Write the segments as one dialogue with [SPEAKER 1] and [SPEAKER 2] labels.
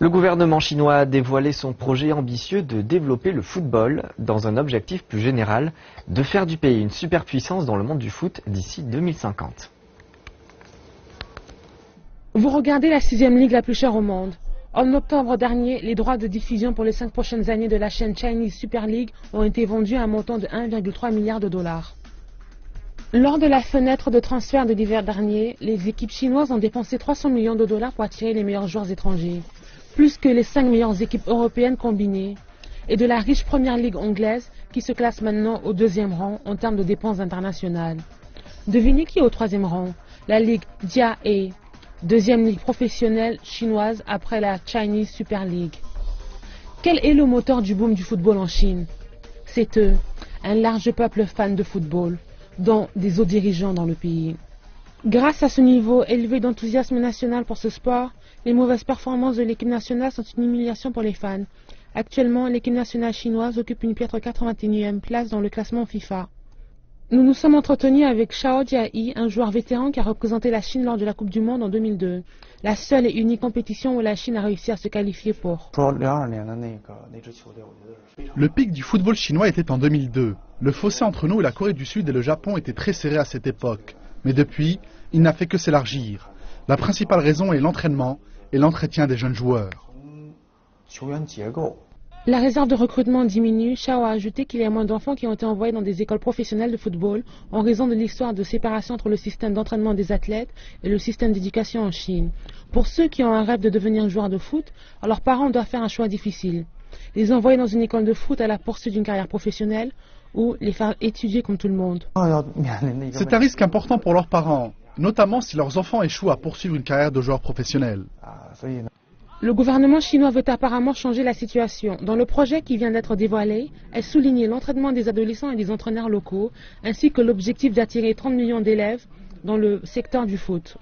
[SPEAKER 1] Le gouvernement chinois a dévoilé son projet ambitieux de développer le football dans un objectif plus général, de faire du pays une superpuissance dans le monde du foot d'ici 2050.
[SPEAKER 2] Vous regardez la 6e ligue la plus chère au monde. En octobre dernier, les droits de diffusion pour les 5 prochaines années de la chaîne Chinese Super League ont été vendus à un montant de 1,3 milliard de dollars. Lors de la fenêtre de transfert de l'hiver dernier, les équipes chinoises ont dépensé 300 millions de dollars pour attirer les meilleurs joueurs étrangers, plus que les 5 meilleures équipes européennes combinées, et de la riche première ligue anglaise qui se classe maintenant au 2e rang en termes de dépenses internationales. Devinez qui est au 3e rang? La ligue Jia A, 2e ligue professionnelle chinoise après la Chinese Super League. Quel est le moteur du boom du football en Chine? C'est eux, un large peuple fan de football, dont des hauts dirigeants dans le pays. Grâce à ce niveau élevé d'enthousiasme national pour ce sport, les mauvaises performances de l'équipe nationale sont une humiliation pour les fans. Actuellement, l'équipe nationale chinoise occupe une piètre 81e place dans le classement FIFA. Nous nous sommes entretenus avec Xiao Jiayi, un joueur vétéran qui a représenté la Chine lors de la Coupe du Monde en 2002, la seule et unique compétition où la Chine a réussi à se qualifier pour.
[SPEAKER 3] Le pic du football chinois était en 2002. Le fossé entre nous et la Corée du Sud et le Japon était très serré à cette époque. Mais depuis, il n'a fait que s'élargir. La principale raison est l'entraînement et l'entretien des jeunes joueurs.
[SPEAKER 2] La réserve de recrutement diminue. Xiao a ajouté qu'il y a moins d'enfants qui ont été envoyés dans des écoles professionnelles de football en raison de l'histoire de séparation entre le système d'entraînement des athlètes et le système d'éducation en Chine. Pour ceux qui ont un rêve de devenir joueur de foot, leurs parents doivent faire un choix difficile. Les envoyer dans une école de foot à la poursuite d'une carrière professionnelle ou les faire étudier comme tout le monde.
[SPEAKER 3] C'est un risque important pour leurs parents, notamment si leurs enfants échouent à poursuivre une carrière de joueur professionnel.
[SPEAKER 2] Le gouvernement chinois veut apparemment changer la situation. Dans le projet qui vient d'être dévoilé, est souligné l'entraînement des adolescents et des entraîneurs locaux, ainsi que l'objectif d'attirer 30 millions d'élèves dans le secteur du foot.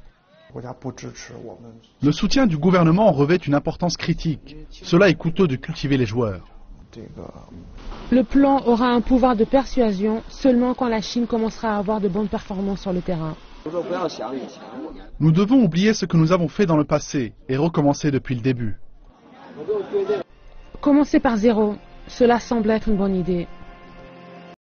[SPEAKER 3] Le soutien du gouvernement revêt une importance critique. Cela est coûteux de cultiver les joueurs.
[SPEAKER 2] Le plan aura un pouvoir de persuasion seulement quand la Chine commencera à avoir de bonnes performances sur le terrain.
[SPEAKER 3] Nous devons oublier ce que nous avons fait dans le passé et recommencer depuis le début.
[SPEAKER 2] Commencer par zéro, cela semble être une bonne idée.